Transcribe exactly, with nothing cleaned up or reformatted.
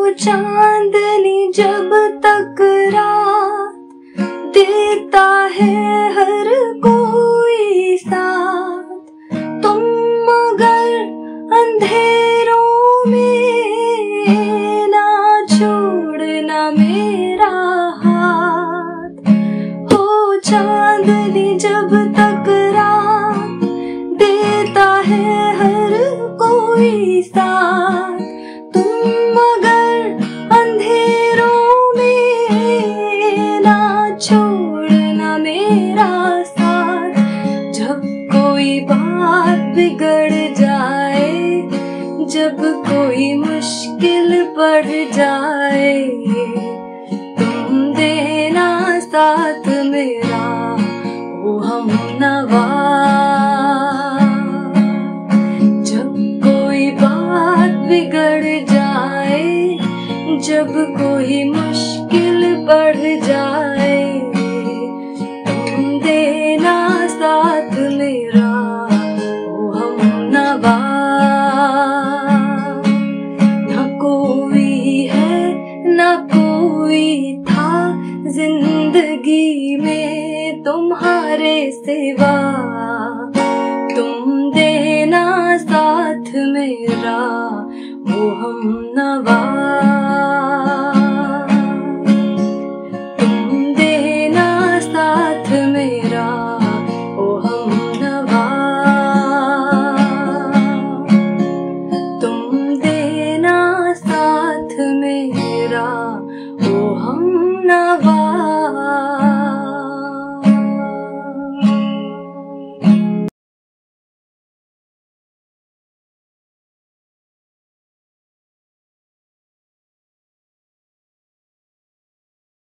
चांदनी जब तक रात देता है हर कोई साथ, तुम मगर अंधेरों में ना छोड़ना मेरा हाथ। हो चांदनी जब तक रात देता है हर कोई साथ, तुम मगर अंधेरों में ना छोड़ना मेरा साथ। जब कोई बात बिगड़ जाए, जब कोई मुश्किल बढ़ जाए, तुम देना साथ मेरा ओ हमनवा। जब कोई बात बिगड़ जाए, जब कोई मुश्किल बढ़ जाए, तुम देना साथ मेरा ओ हमनवा। ना कोई है ना कोई था जिंदगी में तुम्हारे सिवा, तुम देना साथ मेरा ओ हमनवा।